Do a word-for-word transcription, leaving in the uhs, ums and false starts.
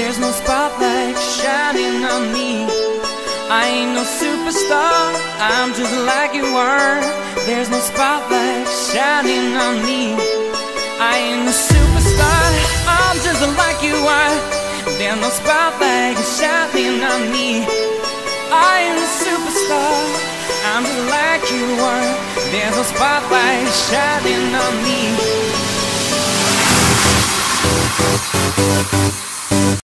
There's no spotlight shining on me. I ain't no superstar, I'm just like you are. There's no spotlight shining on me. I ain't no superstar, I'm just like you are. There's no spotlight shining on me. I ain't no superstar, I'm just like you are. There's no spotlight shining on me.